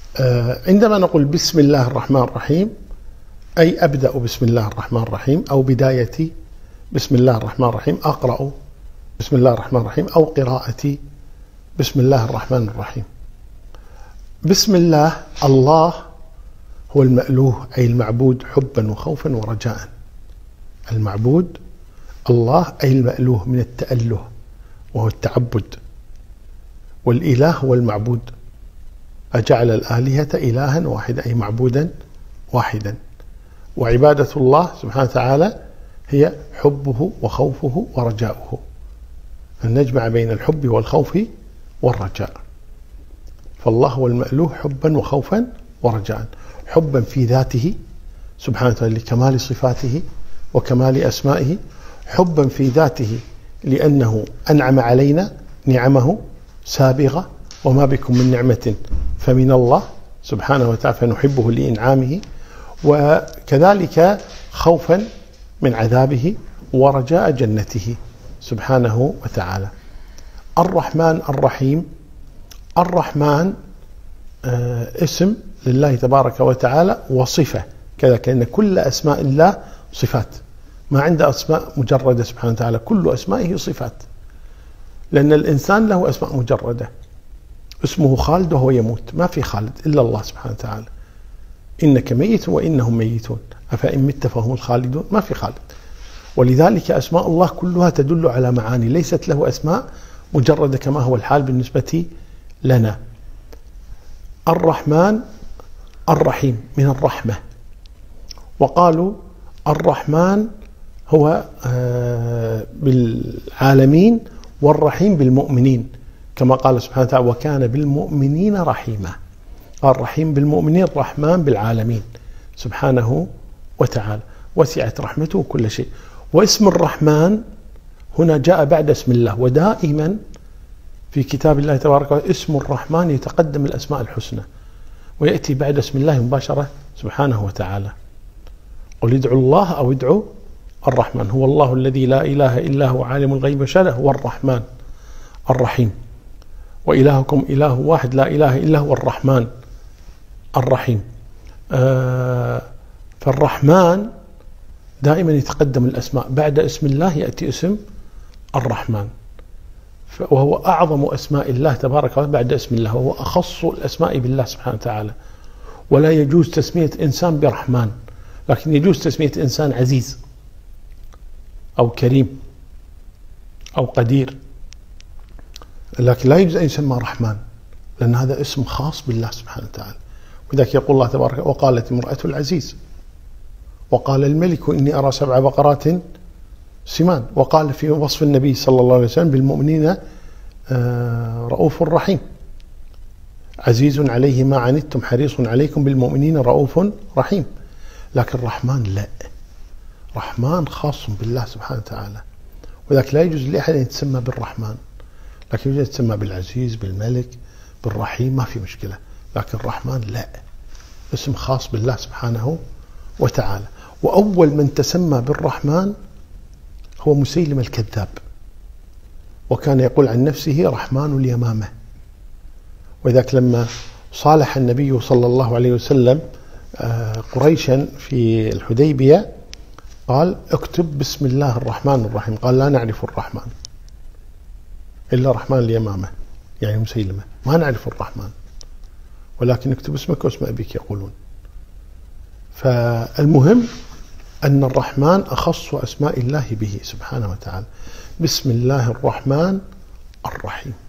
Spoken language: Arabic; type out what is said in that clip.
عندما نقول بسم الله الرحمن الرحيم أي أبدأ بسم الله الرحمن الرحيم، أو بدايتي بسم الله الرحمن الرحيم، أقرأ بسم الله الرحمن الرحيم، أو قراءتي بسم الله الرحمن الرحيم. بسم الله، الله هو المألوه أي المعبود حبا وخوفا ورجاء. المعبود الله أي المألوه من التأله وهو التعبد، والإله هو المعبود. أجعل الآلهة إلها واحدا أي معبودا واحدا. وعبادة الله سبحانه وتعالى هي حبه وخوفه ورجاؤه، أن نجمع بين الحب والخوف والرجاء. فالله هو المألوه حبا وخوفا ورجاء، حبا في ذاته سبحانه وتعالى لكمال صفاته وكمال أسمائه، حبا في ذاته لأنه أنعم علينا نعمه سابغة، وما بكم من نعمة فمن الله سبحانه وتعالى فنحبه لإنعامه، وكذلك خوفا من عذابه ورجاء جنته سبحانه وتعالى. الرحمن الرحيم، الرحمن اسم لله تبارك وتعالى وصفة كذا، كأن كل أسماء الله صفات، ما عنده أسماء مجردة سبحانه وتعالى، كل أسمائه صفات، لأن الإنسان له أسماء مجردة. اسمه خالد وهو يموت، ما في خالد إلا الله سبحانه وتعالى. إنك ميت وإنهم ميتون أفإن مت فهم الخالدون، ما في خالد. ولذلك أسماء الله كلها تدل على معاني، ليست له أسماء مجردة كما هو الحال بالنسبة لنا. الرحمن الرحيم من الرحمة، وقالوا الرحمن هو بالعالمين والرحيم بالمؤمنين، كما قال سبحانه وتعالى وكان بالمؤمنين رحيما. قال رحيم بالمؤمنين، الرحمن بالعالمين سبحانه وتعالى، وسعت رحمته كل شيء. واسم الرحمن هنا جاء بعد اسم الله، ودائما في كتاب الله تبارك وتعالى اسم الرحمن يتقدم الأسماء الحسنى ويأتي بعد اسم الله مباشرة سبحانه وتعالى. قل ادعوا الله أو ادعوا الرحمن، هو الله الذي لا إله إلا هو عالم الغيب والشهادة هو الرحمن الرحيم، وإلهكم إله واحد لا إله إلا هو الرحمن الرحيم. فالرحمن دائما يتقدم الأسماء، بعد اسم الله يأتي اسم الرحمن، وهو أعظم أسماء الله تبارك وتعالى بعد اسم الله، وهو أخص الأسماء بالله سبحانه وتعالى. ولا يجوز تسمية إنسان برحمن، لكن يجوز تسمية إنسان عزيز أو كريم أو قدير، لكن لا يجوز أن يسمى رحمن، لأن هذا اسم خاص بالله سبحانه وتعالى. وذلك يقول الله تبارك وقالت امرأة العزيز وقال الملك إني أرى 7 بقرات سمان. وقال في وصف النبي صلى الله عليه وسلم بالمؤمنين رؤوف رحيم، عزيز عليه ما عنتم حريص عليكم بالمؤمنين رؤوف رحيم. لكن الرحمن لا، رحمن خاص بالله سبحانه وتعالى، وذلك لا يجوز لأحد أن يتسمى بالرحمن، لكن يجوز يتسمى بالعزيز بالملك بالرحيم، ما في مشكلة. لكن الرحمن لا، اسم خاص بالله سبحانه وتعالى. وأول من تسمى بالرحمن هو مسيلم الكذاب، وكان يقول عن نفسه رحمن اليمامة. وذلك لما صالح النبي صلى الله عليه وسلم قريشا في الحديبية قال اكتب بسم الله الرحمن الرحيم، قال لا نعرف الرحمن إلا رحمن اليمامة، يعني مسيلمة، ما نعرف الرحمن، ولكن اكتب اسمك واسم أبيك يقولون. فالمهم أن الرحمن أخص أسماء الله به سبحانه وتعالى. بسم الله الرحمن الرحيم.